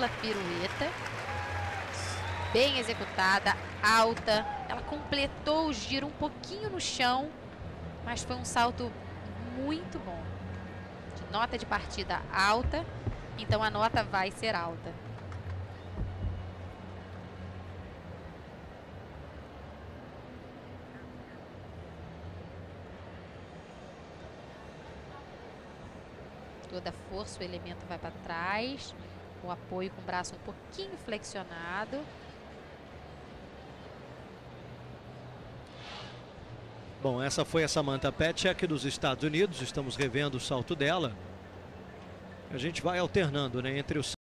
dupla pirueta, bem executada, alta. Ela completou o giro um pouquinho no chão, mas foi um salto muito bom. De nota de partida alta, então a nota vai ser alta. Toda força, o elemento vai para trás, o apoio com o braço um pouquinho flexionado. Bom, essa foi a Samantha Petschek dos Estados Unidos. Estamos revendo o salto dela. A gente vai alternando, né, entre os